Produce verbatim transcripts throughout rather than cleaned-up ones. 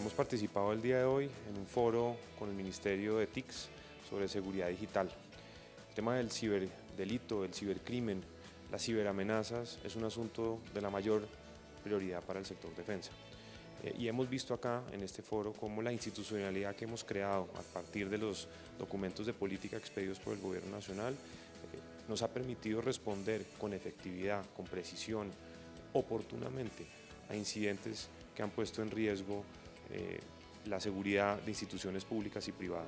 Hemos participado el día de hoy en un foro con el Ministerio de T I C S sobre seguridad digital. El tema del ciberdelito, el cibercrimen, las ciberamenazas es un asunto de la mayor prioridad para el sector defensa. Eh, y hemos visto acá en este foro cómo la institucionalidad que hemos creado a partir de los documentos de política expedidos por el Gobierno Nacional eh, nos ha permitido responder con efectividad, con precisión, oportunamente a incidentes que han puesto en riesgo eh, la seguridad de instituciones públicas y privadas.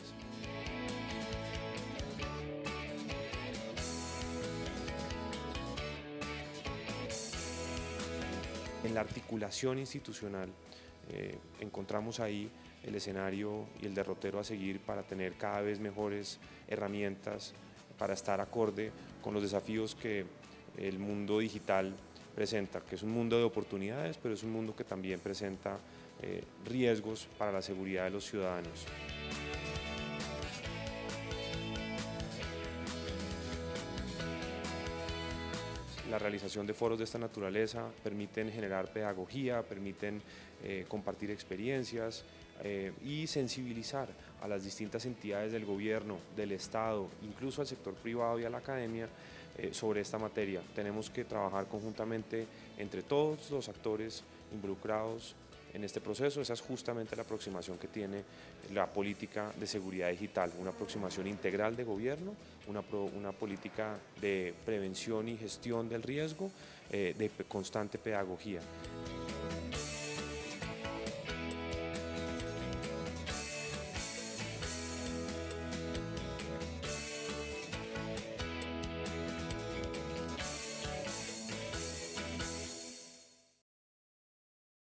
En la articulación institucional eh, encontramos ahí el escenario y el derrotero a seguir para tener cada vez mejores herramientas para estar acorde con los desafíos que el mundo digital presenta, que es un mundo de oportunidades, pero es un mundo que también presenta eh, riesgos para la seguridad de los ciudadanos. La realización de foros de esta naturaleza permiten generar pedagogía, permiten eh, compartir experiencias eh, y sensibilizar a las distintas entidades del gobierno, del Estado, incluso al sector privado y a la academia eh, sobre esta materia. Tenemos que trabajar conjuntamente entre todos los actores involucrados en este proceso. Esa es justamente la aproximación que tiene la política de seguridad digital, una aproximación integral de gobierno, una, pro, una política de prevención y gestión del riesgo, eh, de constante pedagogía.